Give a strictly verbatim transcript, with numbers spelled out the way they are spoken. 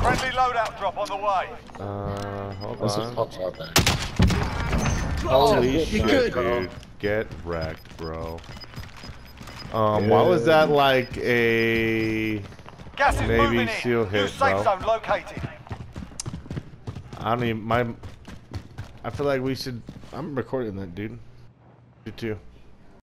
Friendly loadout drop on the way. Uh, hold This is on. pops out there. Holy Oh, shit, good. dude. Get wrecked, bro. Um, Yeah. why was that like a Gas is moving Navy in. SEAL New hit, safe bro? zone located. I don't even, my, I feel like we should, I'm recording that, dude. You too.